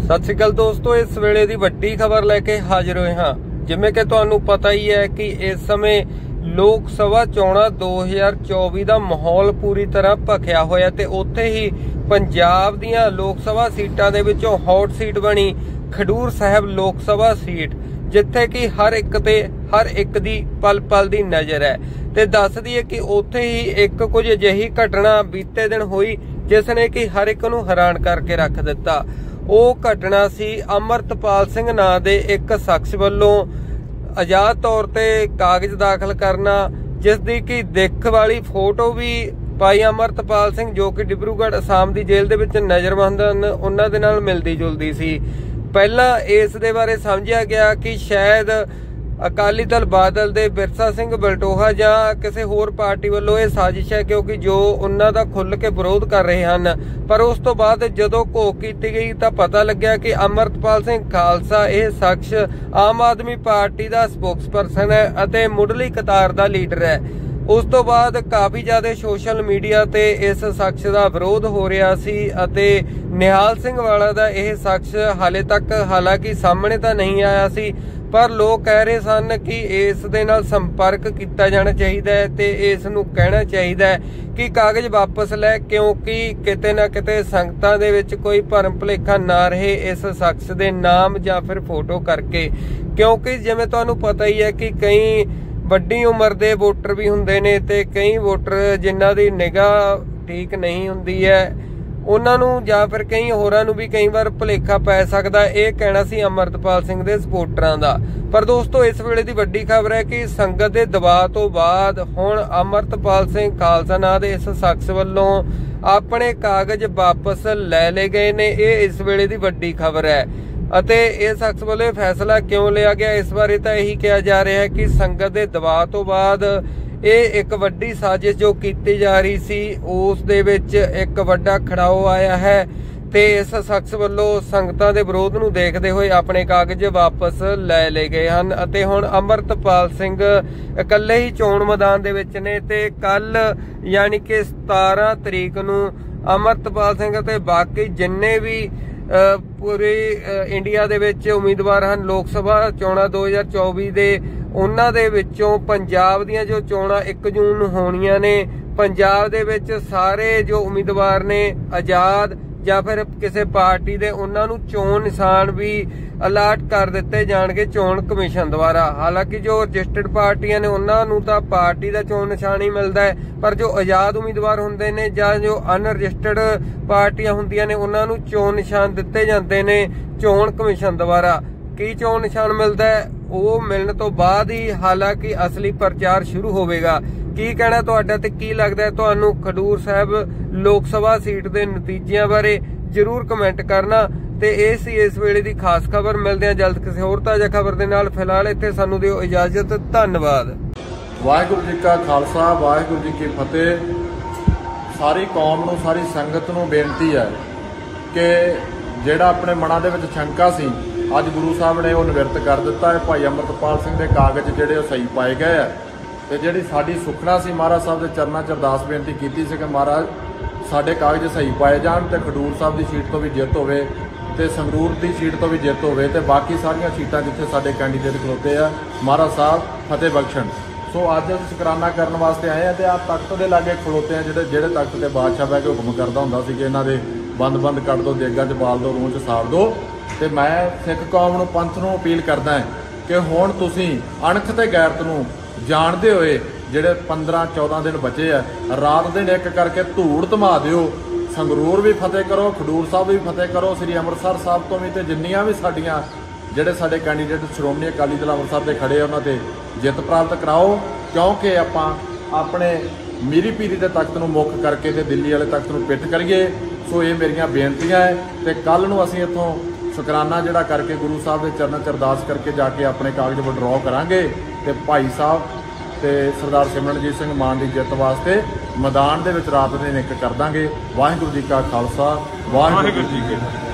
सत श्री अकाल दोस्तों, इस वेले दी वड्डी खबर लैके हाजिर होए हाँ। जिवें कि तुहानूं पता ही है कि इस समय लोक सभा चोणां 2024 दा माहौल पूरी तरह भखिया होया ते उत्थे ही पंजाब दीयां लोक सभा सीटां दे विचों हॉट सीट बनी खडूर साहिब लोक सभा सीट, जिथे कि हर एक दी पल पल दी नज़र है। ते दस दईए कि उत्थे ही एक कुछ अजिही घटना बीते दिन हुई जिसने कि हर एक नूं हैरान करके रख दिता। ਉਹ ਘਟਨਾ ਸੀ ਅਮਰਤਪਾਲ ਸਿੰਘ ਨਾਂ ਦੇ ਇੱਕ ਸ਼ਖਸ ਵੱਲੋਂ ਆਜ਼ਾਦ ਤੌਰ ਤੇ ਕਾਗਜ਼ ਦਾਖਲ ਕਰਨਾ, ਜਿਸ ਦੀ ਕਿ ਦਿੱਖ ਵਾਲੀ ਫੋਟੋ ਵੀ ਭਾਈ ਅਮਰਤਪਾਲ ਸਿੰਘ ਜੋ ਕਿ ਡਿਬਰੂਗੜ੍ਹ ਅਸਾਮ ਦੀ ਜੇਲ੍ਹ ਦੇ ਵਿੱਚ ਨਜ਼ਰਬੰਦ ਹਨ, ਉਹਨਾਂ ਦੇ ਨਾਲ ਮਿਲਦੀ ਜੁਲਦੀ ਸੀ। ਪਹਿਲਾਂ ਇਸ ਦੇ ਬਾਰੇ ਸਮਝਿਆ ਗਿਆ ਕਿ ਸ਼ਾਇਦ ਅਕਾਲੀ ਦਲ ਬਾਦਲ ਦੇ ਬਿਰਸਾ ਸਿੰਘ ਬਲਟੋਹਾ ਜਾਂ ਕਿਸੇ ਹੋਰ ਪਾਰਟੀ ਵੱਲੋਂ ਇਹ ਸਾਜ਼ਿਸ਼ ਹੈ, ਕਿਉਂਕਿ ਜੋ ਉਹਨਾਂ ਦਾ ਖੁੱਲ੍ਹ ਕੇ ਵਿਰੋਧ ਕਰ ਰਹੇ ਹਨ। ਪਰ ਉਸ ਤੋਂ ਬਾਅਦ ਜਦੋਂ ਘੋਖ ਕੀਤੀ ਗਈ ਤਾਂ ਪਤਾ ਲੱਗਿਆ ਕਿ ਅਮਰਤਪਾਲ ਸਿੰਘ ਖਾਲਸਾ ਇਹ ਸ਼ਖਸ ਆਮ ਆਦਮੀ ਪਾਰਟੀ ਦਾ ਸਪੋਕਸਪਰਸਨ ਹੈ ਅਤੇ ਮੁੱਢਲੀ ਕਤਾਰ ਦਾ ਲੀਡਰ ਹੈ। ਉਸ ਤੋਂ ਬਾਅਦ ਕਾਫੀ ਜ਼ਿਆਦਾ ਸੋਸ਼ਲ ਮੀਡੀਆ ਤੇ ਇਸ ਸ਼ਖਸ ਦਾ ਵਿਰੋਧ ਹੋ ਰਿਹਾ ਸੀ ਅਤੇ ਨਿਹਾਲ ਸਿੰਘ ਵਾਲਾ ਦਾ ਇਹ ਸ਼ਖਸ ਹਾਲੇ ਤੱਕ ਹਾਲਾਂਕਿ ਸਾਹਮਣੇ ਤਾਂ ਨਹੀਂ ਆਇਆ ਸੀ, पर लोग कह रहे सन कि इस दे नाल संपर्क किया जाना चाहिए ते इस नूं कहना चाहिए कि कागज वापस लै, क्योंकि किते ना किते संगतां दे विच कोई भरम भुलेखा ना रहे इस शख्स दे नाम जां फिर फोटो करके। क्योंकि जिवें तुहानूं पता ही है कि कई वड्डी उम्र दे वोटर भी हुंदे ने ते कई वोटर जिन्हां दी निगाह ठीक नहीं हुंदी है ਉਹਨਾਂ ਨੂੰ ਜਾਂ ਫਿਰ ਕਈ ਹੋਰਾਂ ਨੂੰ ਵੀ ਕਈ ਵਾਰ ਭੁਲੇਖਾ ਪੈ ਸਕਦਾ। ਇਹ ਕਹਿਣਾ ਸੀ ਅਮਰਤਪਾਲ ਸਿੰਘ ਦੇ ਸਪੋਰਟਰਾਂ ਦਾ। ਪਰ ਦੋਸਤੋ, ਇਸ ਵੇਲੇ ਦੀ ਵੱਡੀ ਖਬਰ ਹੈ ਕਿ ਸੰਗਤ ਦੇ ਦਬਾਅ ਤੋਂ ਬਾਅਦ ਹੁਣ ਅਮਰਤਪਾਲ ਸਿੰਘ ਖਾਲਸਾ ਨਾਂ ਦੇ ਇਸ ਸ਼ਖਸ ਵੱਲੋਂ ਆਪਣੇ ਕਾਗਜ਼ ਵਾਪਸ ਲੈ ਲਏ ਗਏ ਨੇ। ਇਹ ਇਸ ਵੇਲੇ ਦੀ ਵੱਡੀ ਖਬਰ ਹੈ ਅਤੇ ਇਹ ਸ਼ਖਸ ਵੱਲੋਂ ਫੈਸਲਾ ਕਿਉਂ ਲਿਆ ਗਿਆ, ਇਸ ਬਾਰੇ ਤਾਂ ਇਹੀ ਕਿਹਾ ਜਾ ਰਿਹਾ ਹੈ ਕਿ ਸੰਗਤ ਦੇ ਦਬਾਅ ਤੋਂ ਬਾਅਦ ਇਹ ਇੱਕ ਵੱਡੀ ਸਾਜ਼ਿਸ਼ ਜੋ ਕੀਤੀ ਜਾ ਰਹੀ ਸੀ ਉਸ ਦੇ ਵਿੱਚ ਇੱਕ ਵੱਡਾ ਖੜਾਓ ਆਇਆ ਹੈ ਤੇ ਇਸ ਸ਼ਖਸ ਵੱਲੋਂ ਸੰਗਤਾਂ ਦੇ ਵਿਰੋਧ ਨੂੰ ਦੇਖਦੇ ਹੋਏ ਆਪਣੇ ਕਾਗਜ਼ ਵਾਪਸ ਲੈ ਲਏ ਗਏ ਹਨ ਅਤੇ ਹੁਣ ਅਮਰਤਪਾਲ ਸਿੰਘ ਇਕੱਲੇ ਹੀ ਚੋਣ ਮੈਦਾਨ ਦੇ ਵਿੱਚ ਨੇ ਤੇ ਕੱਲ ਯਾਨੀ ਕਿ 17 ਤਰੀਕ ਨੂੰ ਅਮਰਤਪਾਲ ਸਿੰਘ ਅਤੇ ਬਾਕੀ ਜਿੰਨੇ ਵੀ ਪੂਰੇ ਇੰਡੀਆ ਦੇ ਵਿੱਚ ਉਮੀਦਵਾਰ ਹਨ ਲੋਕ ਸਭਾ ਚੋਣਾਂ 2024 ਦੇ, ਉਹਨਾਂ ਦੇ ਵਿੱਚੋਂ ਪੰਜਾਬ ਦੀਆਂ ਜੋ ਚੋਣਾਂ 1 ਜੂਨ ਨੂੰ ਹੋਣੀਆਂ ਨੇ, ਪੰਜਾਬ ਦੇ ਵਿੱਚ ਸਾਰੇ ਜੋ ਉਮੀਦਵਾਰ ਨੇ ਆਜ਼ਾਦ ਜਾਂ ਫਿਰ ਕਿਸੇ ਪਾਰਟੀ ਦੇ, ਉਹਨਾਂ ਨੂੰ ਚੋਣ ਨਿਸ਼ਾਨ ਵੀ ਅਲਾਟ ਕਰ ਦਿੱਤੇ ਜਾਣਗੇ ਚੋਣ ਕਮਿਸ਼ਨ ਦੁਆਰਾ। ਹਾਲਾਂਕਿ ਜੋ ਰਜਿਸਟਰਡ ਪਾਰਟੀਆਂ ਨੇ ਉਹਨਾਂ ਨੂੰ ਤਾਂ ਪਾਰਟੀ ਦਾ ਚੋਣ ਨਿਸ਼ਾਨ ਹੀ ਮਿਲਦਾ ਹੈ, ਪਰ ਜੋ ਆਜ਼ਾਦ ਉਮੀਦਵਾਰ ਹੁੰਦੇ ਨੇ ਜਾਂ ਜੋ ਅਨਰਜਿਸਟਰਡ ਪਾਰਟੀਆਂ ਹੁੰਦੀਆਂ ਨੇ ਉਹਨਾਂ ਨੂੰ ਚੋਣ ਨਿਸ਼ਾਨ ਦਿੱਤੇ ਜਾਂਦੇ ਨੇ ਚੋਣ ਕਮਿਸ਼ਨ ਦੁਆਰਾ। ਕੀ ਚੋਣ ਨਿਸ਼ਾਨ ਮਿਲਦਾ ਹੈ ਉਹ ਮਿਲਣ ਤੋਂ ਬਾਅਦ ਹੀ ਹਾਲਾਂਕਿ ਅਸਲੀ ਪ੍ਰਚਾਰ ਸ਼ੁਰੂ ਹੋਵੇਗਾ। ਕੀ ਕਹਿਣਾ ਤੁਹਾਡਾ ਤੇ ਕੀ ਲੱਗਦਾ ਤੁਹਾਨੂੰ ਖਡੂਰ ਸਾਹਿਬ ਲੋਕ ਸਭਾ ਸੀਟ ਦੇ ਨਤੀਜਿਆਂ ਬਾਰੇ ਜਰੂਰ ਕਮੈਂਟ ਕਰਨਾ। ਤੇ ਇਹ ਸੀ ਇਸ ਵੇਲੇ ਦੀ ਖਾਸ ਖਬਰ। ਮਿਲਦੇ ਹਾਂ ਜਲਦ ਕਿਸੇ ਹੋਰ ਤਾਜ਼ਾ ਖਬਰ ਦੇ ਨਾਲ। ਫਿਲਹਾਲ ਇੱਥੇ ਸਾਨੂੰ ਦਿਓ ਇਜਾਜ਼ਤ। ਧੰਨਵਾਦ। ਵਾਹਿਗੁਰੂ ਜੀ ਕਾ ਖਾਲਸਾ, ਵਾਹਿਗੁਰੂ ਜੀ ਕੀ ਫਤਿਹ। ਸਾਰੀ ਕੌਮ ਨੂੰ, ਸਾਰੀ ਸੰਗਤ ਨੂੰ ਬੇਨਤੀ ਹੈ ਕਿ ਜਿਹੜਾ ਆਪਣੇ ਮਨਾਂ ਦੇ ਵਿੱਚ ਸ਼ੰਕਾ ਸੀ ਅੱਜ ਗੁਰੂ ਸਾਹਿਬ ਨੇ ਉਹ ਨਿਵਰਤ ਕਰ ਦਿੱਤਾ ਹੈ। ਭਾਈ ਅਮਰਤਪਾਲ ਸਿੰਘ ਦੇ ਕਾਗਜ਼ ਜਿਹੜੇ ਉਹ ਸਹੀ ਪਾਏ ਗਏ ਆ ਤੇ ਜਿਹੜੀ ਸਾਡੀ ਸੁਖਨਾ ਸੀ ਮਹਾਰਾਜ ਸਾਹਿਬ ਦੇ ਚਰਨਾਂ 'ਚ ਅਰਦਾਸ ਬੇਨਤੀ ਕੀਤੀ ਸੀ ਕਿ ਮਹਾਰਾਜ ਸਾਡੇ ਕਾਗਜ਼ ਸਹੀ ਪਾਏ ਜਾਣ ਤੇ ਖਡੂਰ ਸਾਹਿਬ ਦੀ ਸੀਟ ਤੋਂ ਵੀ ਜਿੱਤ ਹੋਵੇ ਤੇ ਸੰਗਰੂਰ ਦੀ ਸੀਟ ਤੋਂ ਵੀ ਜਿੱਤ ਹੋਵੇ ਤੇ ਬਾਕੀ ਸਾਰੀਆਂ ਸੀਟਾਂ ਜਿੱਥੇ ਸਾਡੇ ਕੈਂਡੀਡੇਟ ਖਲੋਤੇ ਆ ਮਹਾਰਾਜ ਸਾਹਿਬ ਫਤਿਹ ਬਖਸ਼ਣ। ਸੋ ਅੱਜ ਅਸੀਂ ਸ਼ੁਕਰਾਨਾ ਕਰਨ ਵਾਸਤੇ ਆਏ ਆ ਤੇ ਆਹ ਤਖਤ ਦੇ ਲਾਗੇ ਖਲੋਤੇ ਆ ਜਿਹੜੇ ਤਖਤ ਤੇ ਬਾਦਸ਼ਾਹ ਬਹਿ ਕੇ ਹੁਕਮ ਕਰਦਾ ਹੁੰਦਾ ਸੀ ਕਿ ਇਹਨਾਂ ਦੇ ਬੰਦ ਕੱਢ ਦਿਓ, ਦੇਗਾਂ 'ਚ ਬਾਲ ਦਿਓ, ਰੂਹ 'ਚ ਸਾੜ ਦਿਓ। ਤੇ ਮੈਂ ਸਿੱਖ ਕੌਮ ਨੂੰ, ਪੰਥ ਨੂੰ ਅਪੀਲ ਕਰਦਾ ਕਿ ਹੁਣ ਤੁਸੀਂ ਅਣਖ ਤੇ ਗੈਰਤ ਨੂੰ ਜਾਣਦੇ ਹੋਏ ਜਿਹੜੇ 15-14 ਦਿਨ ਬਚੇ ਆ ਰਾਤ ਦਿਨ ਇੱਕ ਕਰਕੇ ਧੂੜ ਧਮਾ ਦਿਓ। ਸੰਗਰੂਰ ਵੀ ਫਤਿਹ ਕਰੋ, ਖਡੂਰ ਸਾਹਿਬ ਵੀ ਫਤਿਹ ਕਰੋ, ਸ੍ਰੀ ਅੰਮ੍ਰਿਤਸਰ ਸਾਹਿਬ ਤੋਂ ਵੀ, ਤੇ ਜਿੰਨੀਆਂ ਵੀ ਸਾਡੀਆਂ ਜਿਹੜੇ ਸਾਡੇ ਕੈਂਡੀਡੇਟ ਸ਼੍ਰੋਮਣੀ ਅਕਾਲੀ ਦਲ ਅੰਮ੍ਰਿਤਸਰ ਦੇ ਖੜੇ ਆ ਉਹਨਾਂ ਤੇ ਜਿੱਤ ਪ੍ਰਾਪਤ ਕਰਾਓ, ਕਿਉਂਕਿ ਆਪਾਂ ਆਪਣੇ ਮੀਰੀ ਪੀਰੀ ਦੇ ਤਖਤ ਨੂੰ ਮੁੱਖ ਕਰਕੇ ਤੇ ਦਿੱਲੀ ਵਾਲੇ ਤਖਤ ਨੂੰ ਪਿੱਠ ਕਰੀਏ। ਸੋ ਇਹ ਮੇਰੀਆਂ ਬੇਨਤੀਆਂ ਹੈ ਤੇ ਕੱਲ ਨੂੰ ਅਸੀਂ ਇੱਥੋਂ ਸ਼ੁਕਰਾਨਾ ਜਿਹੜਾ ਕਰਕੇ ਗੁਰੂ ਸਾਹਿਬ ਦੇ ਚਰਨਾਂ 'ਚ ਅਰਦਾਸ ਕਰਕੇ ਜਾ ਕੇ ਆਪਣੇ ਕਾਗਜ਼ ਵਿਡਰਾਅ ਕਰਾਂਗੇ ਤੇ ਭਾਈ ਸਾਹਿਬ ਤੇ ਸਰਦਾਰ ਸਿਮਰਨਜੀਤ ਸਿੰਘ ਮਾਨ ਦੀ ਜਿੱਤ ਵਾਸਤੇ ਮੈਦਾਨ ਦੇ ਵਿੱਚ ਰਾਤ ਦਿਨ ਇੱਕ ਕਰ ਦਾਂਗੇ। ਵਾਹਿਗੁਰੂ ਜੀ ਕਾ ਖਾਲਸਾ, ਵਾਹਿਗੁਰੂ ਜੀ ਕੀ ਫਤਿਹ।